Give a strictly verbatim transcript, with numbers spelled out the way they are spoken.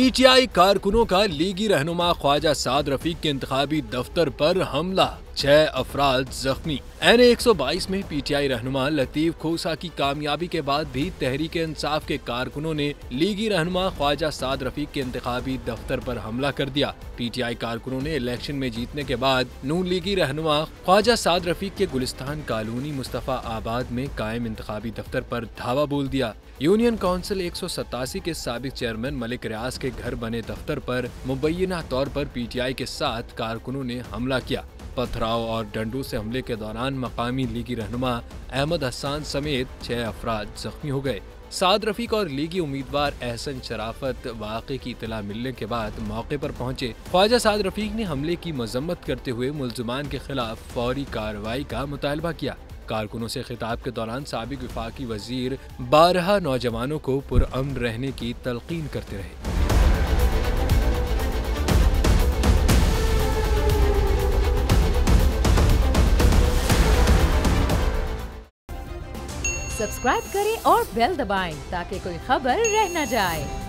PTI कारकुनों का लीगी रहनुमा ख्वाजा साद रफीक के इंतखाबी दफ्तर पर हमला, छह अफराद जख्मी। एन ए एक सौ बाईस में पीटीआई रहनुमा लतीफ खोसा की कामयाबी के बाद भी तहरीक इंसाफ के कारकुनों ने लीगी रहनुमा ख्वाजा साद रफीक के इंतखाबी दफ्तर पर हमला कर दिया। पीटीआई कारकुनों ने इलेक्शन में जीतने के बाद नून लीगी रहनुमा ख्वाजा साद रफीक के गुलिस्तान कॉलोनी मुस्तफा आबाद में कायम इंतखाबी दफ्तर पर धावा बोल दिया। यूनियन काउंसिल एक सौ सतासी के साबिक चेयरमैन मलिक रियाज के घर बने दफ्तर पर मुबैना तौर पर पीटीआई के साथ कारकुनों ने हमला किया। पथराव और डंडों से हमले के दौरान मकामी लीगी रहनुमा अहमद हसन समेत छह अफराद जख्मी हो गए। साद रफीक और लीगी उम्मीदवार एहसन शराफत वाक़े की इतला मिलने के बाद मौके पर पहुंचे। ख्वाजा साद रफीक ने हमले की मजम्मत करते हुए मुल्ज़िमान के खिलाफ फौरी कार्रवाई का मुतालबा किया। कारकुनों से खिताब के दौरान साबिक वफाकी वजीर बारह नौजवानों को पुरअमन रहने की तलकीन करते रहे। सब्सक्राइब करें और बेल दबाएं ताकि कोई खबर रह न जाए।